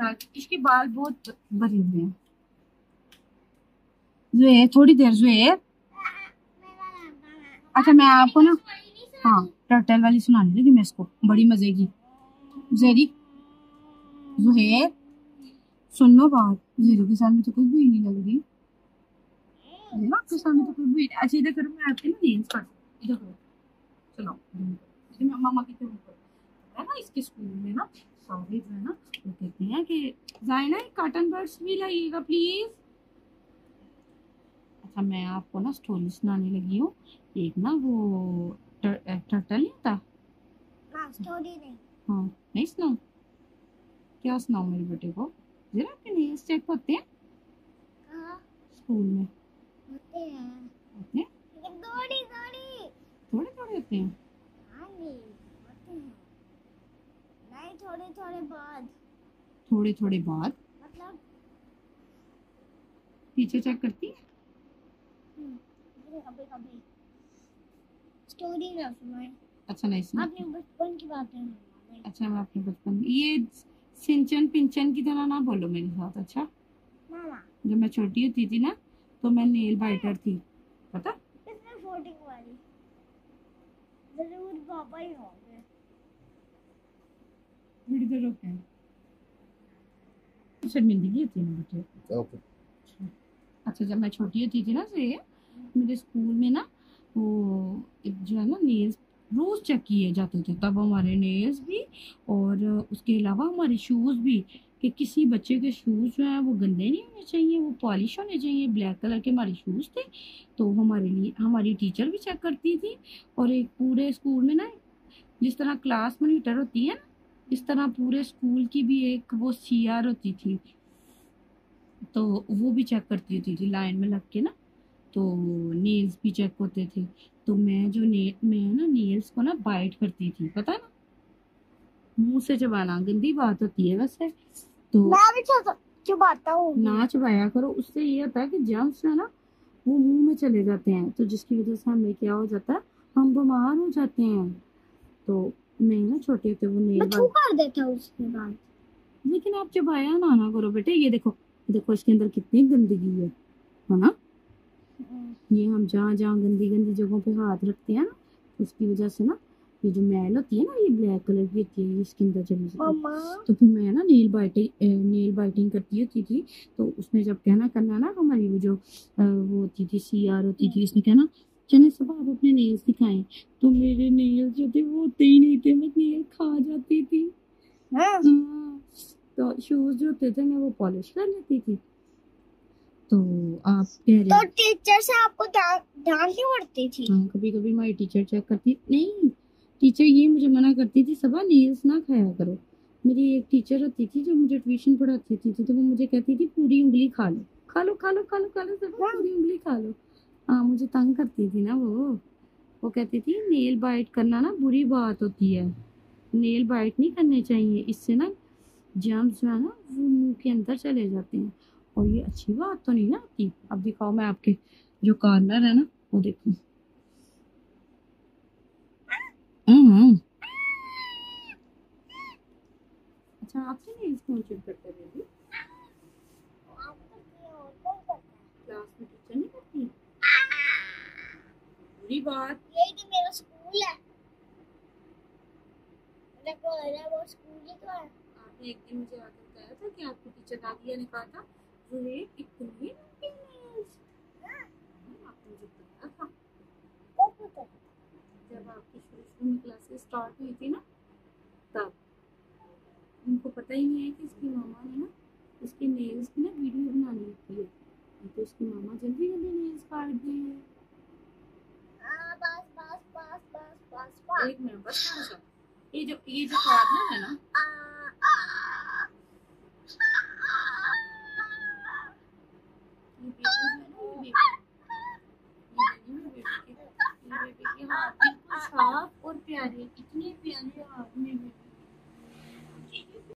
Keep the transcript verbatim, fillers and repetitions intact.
था। इसके बाल बहुत भरे हुए हैं। जुएर थोड़ी देर जुएर। अच्छा मैं आपको ना हाँ टर्टल वाली सुनाने लगी मैं इसको, बड़ी मजे की। जेरी जुहेर सुन लो बात, जेरी के सामने तो कोई बुरी नहीं लग रही ना, आपके सामने तो कोई बुरी। अच्छा इधर करो, मैं आपके ना नेल्स काट, इधर करो, चलो इधर मामा की तरफ है ना। इसके स्कूल में ना सारे जो है ना वो कहते हैं कि जायना कॉटन बर्ड्स भी लाइएगा प्लीज। अच्छा मैं आपको ना स्टोरी सुनाने लगी हूँ। एक ना वो टर्टल नहीं था ना, स्टोरी नहीं। हाँ नहीं सुनाऊं? क्या सुनाऊं मेरे बेटे को? जरा आपके नेल्स चेक होते हैं कहाँ स्कूल में? होते हैं होते हैं लेकिन थोड़ी थोड़ी थोड़े थोड़े होते हैं। हाँ नहीं होते हैं, नहीं थोड़े थोड़े बाद। थोड़े थोड़े बाद मतलब टीचर चेक करती है। कभी कभी स्टोरी ना सुनाए। अच्छा नहीं सुना आपने बचपन की बातें सुनाई। अच्छा मैं अपने बचपन ये सिंचन पिंचन की तरह ना बोलो मेरे साथ। अच्छा मामा जब मैं छोटी होती थी ना तो मैं नेल बाइटर थी, पता? किसने फोटिंग वाली? जरूर पापा ही होंगे। इधर होते हैं शर्मिंदगी होती है ना बेटे। ओके अच्छा जब मैं छोटी होती थी ना से मेरे स्कूल में ना वो एक जो है ना नेल्स रोज चेक किए जाते थे, तब हमारे नेल्स भी और उसके अलावा हमारे शूज भी, कि किसी बच्चे के शूज जो है वो गंदे नहीं होने चाहिए, वो पॉलिश होने चाहिए। ब्लैक कलर के हमारे शूज थे तो हमारे लिए हमारी टीचर भी चेक करती थी। और एक पूरे स्कूल में ना जिस तरह क्लास मॉनिटर होती है ना, इस तरह पूरे स्कूल की भी एक वो सीआर होती थी, तो वो भी चेक करती होती थी लाइन में लग के ना। तो नेल्स भी चेक होते थे। तो मैं जो ने मैं ना नेल्स को ना बाइट करती थी, पता ना, मुंह से चबाना गंदी बात होती है वैसे, तो मैं भी चबाता हूँ। ना चबाया करो, उससे ये होता है कि जर्म्स है ना वो मुंह में चले जाते हैं, तो जिसकी वजह से हमें क्या हो जाता है, हम बीमार हो जाते हैं। तो मैं ना छोटे होते वो नेल मैं कर देता हूँ उसके बाद, लेकिन आप चबाया ना ना करो बेटे। ये देखो देखो इसके अंदर कितनी गंदगी है है ना। ये हम जहाँ जहाँ गंदी गंदी जगहों पे हाथ रखते हैं ना, उसकी वजह से ना ये जो मैल होती है ना ये ब्लैक कलर की होती है, ये इसके अंदर चली जाती है। तो फिर मैं ना नेल बाइटिंग नेल बाइटिंग करती होती थी। तो उसमें जब कहना करना ना हमारी वो जो अ, वो होती थी सीआर होती थी, इसने कहना चने सब आप अपने नेल्स दिखाएं, तो मेरे नेल्स जो थे वो होते ही नहीं थे, मैं नेल खा जाती थी। हाँ। तो शूज जो होते थे मैं वो पॉलिश कर लेती थी। तो आप कह रहे तो टीचर से आपको डांटनी पड़ती थी? हाँ कभी कभी हमारी टीचर चेक करती नहीं, टीचर ये मुझे मना करती थी सबा नेल्स ना खाया करो। मेरी एक टीचर होती थी जो मुझे ट्यूशन पढ़ाती थी, तो वो मुझे कहती थी पूरी उंगली खा लो खा लो खा लो खा लो खा लो सबा पूरी उंगली खा लो। हाँ मुझे तंग करती थी ना वो वो कहती थी नेल बाइट करना ना बुरी बात होती है, नेल बाइट नहीं करने चाहिए, इससे ना जर्म्स जो है ना वो मुंह के अंदर चले जाते हैं, और ये अच्छी बात तो नहीं ना आती। अब दिखाओ मैं आपके जो कॉर्नर है ना वो देखो। हम्म अच्छा आपके नेल्स कौन चेक करते हैं बेबी? क्लास में टीचर नहीं करती? बुरी बात। यही तो मेरा स्कूल है, मेरा कॉलेज है, वो स्कूल ही तो है। आपने एक दिन मुझे आकर बताया था कि आपको टीचर नादिया ने कहा था ये इतने लंबे नेल्स। आपने मुझे बताया था जब आपकी शुरू शुरू में क्लासेस स्टार्ट हुई थी ना, तब उनको पता ही नहीं है कि इसकी मामा ने ना इसके नेल्स की ना वीडियो बनानी होती है, तो इसकी मामा जल्दी जल्दी नेल्स काट दी है। बस बस बस बस बस बस एक मिनट बस बस ये जो ये जो कॉर्नर है ना ये बेबी जो है ना ये बेबी ये बेबी के ये बेबी के हाथ बिल्कुल साफ और प्यारे, इतने प्यारे हाथ में